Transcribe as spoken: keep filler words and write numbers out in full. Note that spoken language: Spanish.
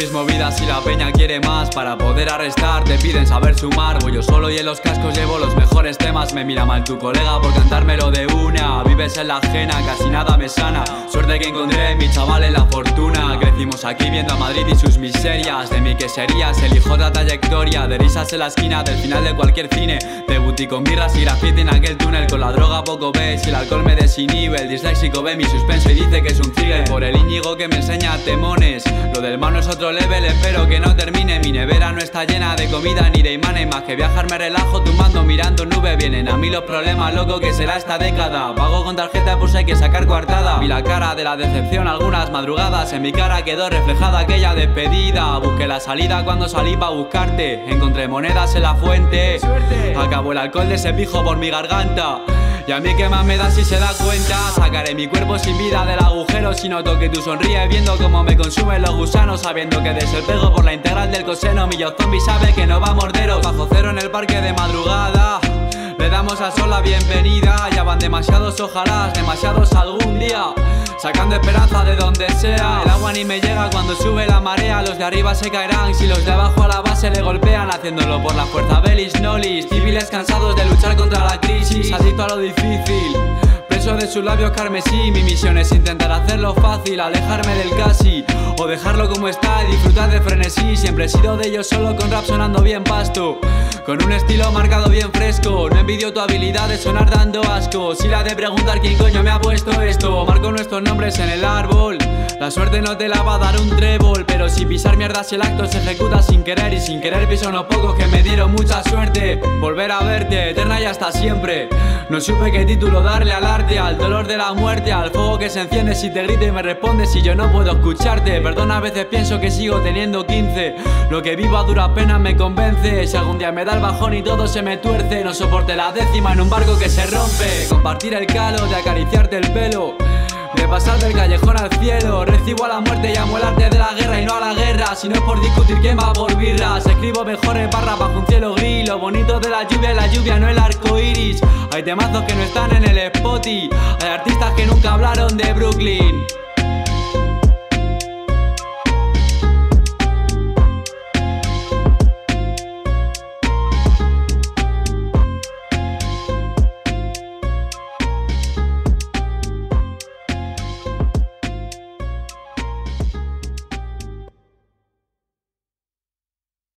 mis movidas y la peña quiere más. Para poder arrestar te piden saber sumar. Voy yo solo y en los cascos llevo los mejores temas. Me mira mal tu colega por cantármelo de una. Vives en la ajena, casi nada me sana. Suerte que encontré mi chaval en la fortuna. Crecimos aquí viendo a Madrid y sus miserias. De mi queserías elijo otra trayectoria. De risas en la esquina del final de cualquier cine. Debutí con birras y graffiti en aquel túnel. Con la droga poco ves y el alcohol me desinhibe. El disléxico ve mi suspenso y dice que es un thriller. Por el Íñigo que me enseña temones. Lo del mano es otro level, espero que no termine. Mi nevera no está llena de comida ni de imanes. Más que viajar me relajo tumbando mirando nubes. Vienen a mí los problemas, loco, que será esta década. Pago con tarjeta pues hay que sacar coartada. Vi la cara de la decepción algunas madrugadas. En mi cara quedó reflejada aquella despedida. Busqué la salida cuando salí pa' buscarte. Encontré monedas en la fuente. ¡Suerte! Acabó el alcohol de ese pijo por mi garganta. Y a mí que más me da si se da cuenta. Sacaré mi cuerpo sin vida del agujero. Si noto que tú sonríes viendo cómo me consumen los gusanos. Sabiendo que desespego por la integral del coseno. Mi yo zombie sabe que no va a morderos. Bajo cero en el parque de madrugada. Le damos al sol la bienvenida. Ya van demasiados ojalás, demasiados algún día. Sacando esperanza de donde sea. El agua ni me llega cuando sube la marea. Los de arriba se caerán si los de abajo a la base le golpean. Haciéndolo por la fuerza belis nolis. Civiles cansados de luchar contra la crisis. Adicto a lo difícil, preso de sus labios carmesí. Mi misión es intentar hacerlo fácil. Alejarme del casi o dejarlo como está y disfrutar de frenesí. Siempre he sido de ellos solo con rap sonando bien pasto. Con un estilo marcado bien fresco. No envidio tu habilidad de sonar dando asco. Si la de preguntar quién coño me ha puesto esto. Marco nuestros nombres en el árbol. La suerte no te la va a dar un trébol. Pero si pisar mierda si el acto se ejecuta sin querer. Y sin querer piso unos pocos que me dieron mucha suerte. Volver a verte, eterna y hasta siempre. No supe qué título darle al arte. Al dolor de la muerte, al fuego que se enciende si te grito y me respondes si yo no puedo escucharte. Perdona, a veces pienso que sigo teniendo quince. Lo que vivo a duras penas me convence. Si algún día me da el bajón y todo se me tuerce. No soporte la décima en un barco que se rompe. Compartir el calo, de acariciarte el pelo. De pasar del callejón al cielo. Recibo a la muerte y amo el arte de la guerra y no a la guerra. Si no es por discutir quién va por birras. Escribo mejores barras bajo un cielo gris. Lo bonito de la lluvia es la lluvia, no el arco iris. Hay temazos que no están en el Spotify. Hay artistas que nunca hablaron de Brooklyn.